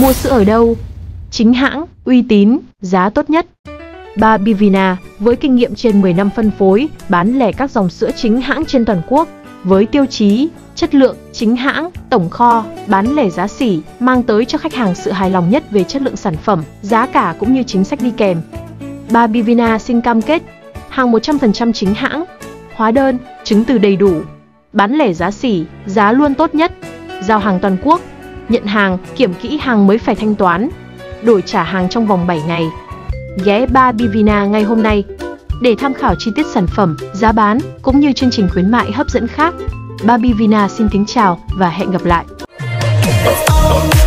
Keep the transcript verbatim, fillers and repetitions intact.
Mua sữa ở đâu? Chính hãng, uy tín, giá tốt nhất. Babivina, với kinh nghiệm trên mười năm phân phối, bán lẻ các dòng sữa chính hãng trên toàn quốc, với tiêu chí, chất lượng, chính hãng, tổng kho, bán lẻ giá sỉ, mang tới cho khách hàng sự hài lòng nhất về chất lượng sản phẩm, giá cả cũng như chính sách đi kèm. Babivina xin cam kết, hàng một trăm phần trăm chính hãng, hóa đơn, chứng từ đầy đủ, bán lẻ giá sỉ, giá luôn tốt nhất, giao hàng toàn quốc, nhận hàng, kiểm kỹ hàng mới phải thanh toán, đổi trả hàng trong vòng bảy ngày. Ghé Babivina ngay hôm nay để tham khảo chi tiết sản phẩm, giá bán cũng như chương trình khuyến mại hấp dẫn khác. Babivina xin kính chào và hẹn gặp lại.